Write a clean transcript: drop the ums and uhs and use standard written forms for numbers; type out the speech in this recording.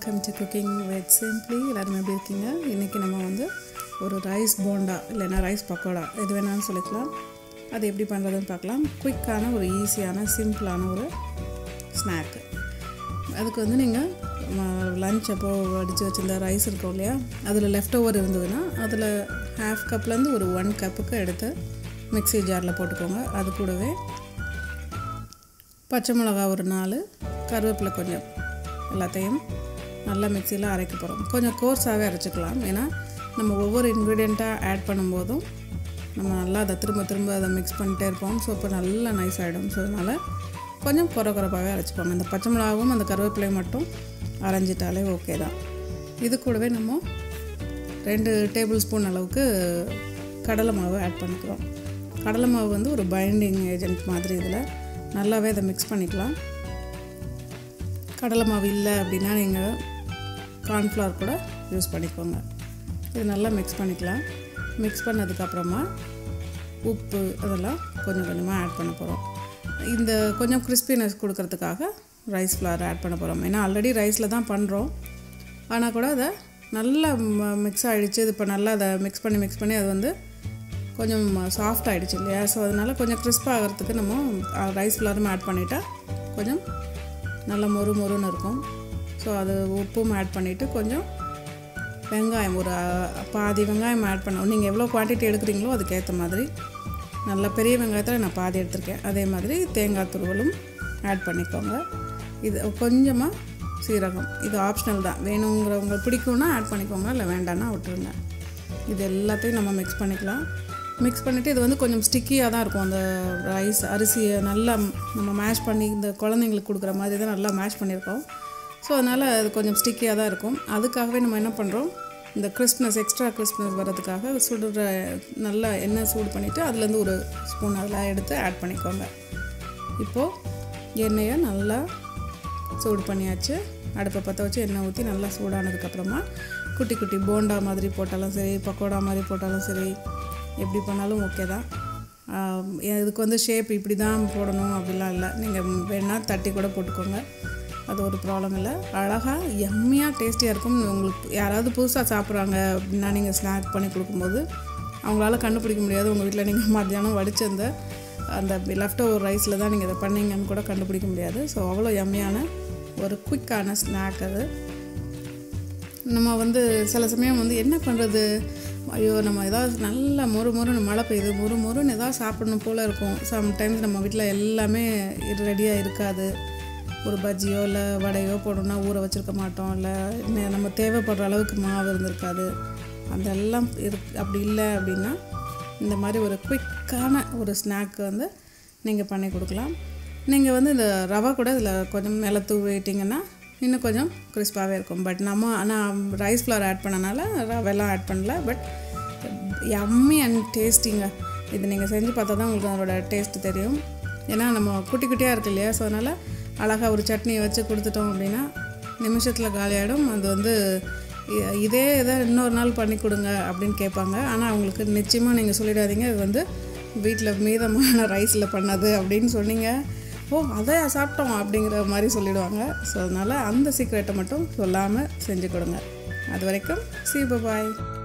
Welcome to cooking with simply. எல்லாருமே எப்படி இருக்கீங்க? இன்றைக்கி நம்ம வந்து ஒரு ரைஸ் போண்டா இல்லைன்னா ரைஸ் பக்கோடா எது வேணாலும் சொல்லிக்கலாம். அது எப்படி பண்ணுறதுன்னு பார்க்கலாம். குயிக்கான ஒரு ஈஸியான சிம்பிளான ஒரு ஸ்நாக்கு. அதுக்கு வந்து நீங்கள் லன்ச் அப்போது அடித்து வச்சுருந்த ரைஸ் இருக்கும் இல்லையா, அதில் லெஃப்ட் ஓவர் இருந்ததுன்னா அதில் ½ கப்லேருந்து ஒரு 1 கப்புக்கு எடுத்து மிக்ஸி ஜாரில் போட்டுக்கோங்க. அது கூடவே பச்சை மிளகா ஒரு 4, கருவேப்பிலை கொஞ்சம், எல்லாத்தையும் நல்லா மிக்சியில் அரைக்க போகிறோம். கொஞ்சம் கோர்ஸாகவே அரைச்சிக்கலாம். ஏன்னா நம்ம ஒவ்வொரு இன்க்ரீடியண்ட்டாக ஆட் பண்ணும்போதும் நம்ம நல்லா அதை திரும்ப அதை மிக்ஸ் பண்ணிகிட்டே இருப்போம். ஸோ இப்போ நல்லா நைஸ் ஆகிடும். ஸோ அதனால் கொஞ்சம் குறைப்பாகவே அரைச்சிப்போங்க. இந்த பச்சை மிளகாவும் அந்த கருவேப்பிலையும் மட்டும் அரைஞ்சிட்டாலே ஓகே தான். இது கூடவே நம்ம 2 டேபிள் ஸ்பூன் அளவுக்கு கடலை மாவு ஆட் பண்ணிக்கிறோம். கடலை மாவு வந்து ஒரு பைண்டிங் ஏஜென்ட் மாதிரி. இதில் நல்லாவே அதை மிக்ஸ் பண்ணிக்கலாம். கடலை மாவு இல்லை அப்படின்னா நீங்கள் கார்ன்ஃப்ளவர் கூட யூஸ் பண்ணிக்கோங்க. இது நல்லா மிக்ஸ் பண்ணிக்கலாம். மிக்ஸ் பண்ணதுக்கப்புறமா உப்பு அதெல்லாம் கொஞ்சம் கொஞ்சமாக ஆட் பண்ண போகிறோம். இந்த கொஞ்சம் கிறிஸ்பினஸ் கொடுக்கறதுக்காக ரைஸ் ஃப்ளவர் ஆட் பண்ண போகிறோம். ஏன்னா ஆல்ரெடி ரைஸில் தான் பண்ணுறோம். ஆனால் கூட அதை நல்லா மிக்ஸ் ஆகிடுச்சு. இது இப்போ நல்லா அதை மிக்ஸ் பண்ணி அது வந்து கொஞ்சம் சாஃப்ட் ஆகிடுச்சு இல்லையா. ஸோ அதனால் கொஞ்சம் கிறிஸ்பாக ஆகிறதுக்கு நம்ம ரைஸ் ஃப்ளவரும் ஆட் பண்ணிட்டா கொஞ்சம் நல்லா மொறுன்னு இருக்கும். ஸோ அது உப்பும் ஆட் பண்ணிவிட்டு கொஞ்சம் வெங்காயம் ஒரு பாதி வெங்காயம் ஆட் பண்ணோம். நீங்கள் எவ்வளோ குவான்டிட்டி எடுக்கிறீங்களோ அதுக்கேற்ற மாதிரி. நல்ல பெரிய வெங்காயத்தில் நான் பாதி எடுத்திருக்கேன். அதே மாதிரி தேங்காய் துருவலும் ஆட் பண்ணிக்கோங்க. இது கொஞ்சமாக சீரகம், இது ஆப்ஷனல் தான். வேணுங்கிறவங்க பிடிக்கும்னா ஆட் பண்ணிக்கோங்க, இல்லை வேண்டான்னா விட்டுருங்க. இது எல்லாத்தையும் நம்ம மிக்ஸ் பண்ணிக்கலாம். மிக்ஸ் பண்ணிவிட்டு இது வந்து கொஞ்சம் ஸ்டிக்கியாக தான் இருக்கும். அந்த அரிசியை நல்லா நம்ம மேஷ் பண்ணி இந்த குழந்தைங்களுக்கு கொடுக்குற மாதிரி தான் நல்லா மேஷ் பண்ணியிருக்கோம். ஸோ அதனால் அது கொஞ்சம் ஸ்டிக்கியாக தான் இருக்கும். அதுக்காகவே நம்ம என்ன பண்ணுறோம், இந்த எக்ஸ்ட்ரா கிறிஸ்ப்னஸ் வர்றதுக்காக சுடுற நல்லா எண்ணெய் சூடு பண்ணிவிட்டு அதுலேருந்து ஒரு ஸ்பூன் அதெல்லாம் எடுத்து ஆட் பண்ணிக்கோங்க. இப்போது எண்ணெயை நல்லா சூடு பண்ணியாச்சு. அடுப்பை பற்ற வச்சு எண்ணெய் ஊற்றி நல்லா சூடானதுக்கப்புறமா குட்டி போண்டா மாதிரி போட்டாலும் சரி, பக்கோடா மாதிரி போட்டாலும் சரி, எப்படி பண்ணாலும் ஓகே தான். இதுக்கு வந்து ஷேப் இப்படி தான் போடணும் அப்படிலாம் இல்லை. நீங்கள் வேணால் தட்டி கூட போட்டுக்கோங்க, அது ஒரு ப்ராப்ளம் இல்லை. அழகாக எம்மியாக டேஸ்டியாக இருக்கும். உங்களுக்கு யாராவது புதுசாக சாப்பிட்றாங்க அப்படின்னா நீங்கள் ஸ்நாக் பண்ணி கொடுக்கும்போது அவங்களால கண்டுபிடிக்க முடியாது. உங்கள் வீட்டில் நீங்கள் மத்தியானம் வடித்த அந்த லெஃப்ட் ஓவர் ரைஸில் தான் நீங்கள் இதை பண்ணீங்கன்னு கூட கண்டுபிடிக்க முடியாது. ஸோ அவ்வளோ எம்மியான ஒரு குயிக்கான ஸ்நாக் அது. நம்ம வந்து சில சமயம் வந்து என்ன பண்ணுறது, ஐயோ நம்ம ஏதாவது நல்லா மொறுன்னு மழை பெய்யுது, மொறுன்னு ஏதாவது சாப்பிடணும் போல் இருக்கும். சம்டைம்ஸ் நம்ம வீட்டில் எல்லாமே ரெடியாக இருக்காது. ஒரு பஜ்ஜியோ இல்லை வடையோ போடணுன்னா ஊற வச்சுருக்க மாட்டோம், இல்லை நம்ம தேவைப்படுற அளவுக்கு மாவு இருந்திருக்காது. அதெல்லாம் அப்படி இல்லை அப்படின்னா இந்த மாதிரி ஒரு குயிக்கான ஒரு ஸ்நாக்கு வந்து நீங்கள் பண்ணி கொடுக்கலாம். நீங்கள் வந்து இந்த ரவை கூட இதில் கொஞ்சம் மேலே தூவிட்டிங்கன்னா இன்னும் கொஞ்சம் கிறிஸ்பாகவே இருக்கும். பட் ஆனால் ரைஸ் ஃப்ளவர் ஆட் பண்ணனால ரவைலாம் ஆட் பண்ணல. பட் யம்மி அண்ட் டேஸ்டிங்க. இது நீங்கள் செஞ்சு பார்த்தா தான் உங்களுக்கு அதோட டேஸ்ட்டு தெரியும். ஏன்னா நம்ம குட்டியாக இருக்கு இல்லையா. ஸோ அதனால் அழகாக ஒரு சட்னியை வச்சு கொடுத்துட்டோம் அப்படின்னா நிமிஷத்தில் காலியாகிடும். அது வந்து இதே இதை இன்னொரு நாள் பண்ணி கொடுங்க அப்படின்னு கேட்பாங்க. ஆனால் அவங்களுக்கு நிச்சயமாக நீங்கள் சொல்லிடாதீங்க இது வந்து வீட்டில் மீதமான ரைஸில் பண்ணது அப்படின்னு சொன்னீங்க, ஓ அதை சாப்பிட்டோம் அப்படிங்கிற மாதிரி சொல்லிவிடுவாங்க. ஸோ அதனால் அந்த சீக்ரெட்டை மட்டும் சொல்லாமல் செஞ்சு கொடுங்க. அது வரைக்கும் see you, bye.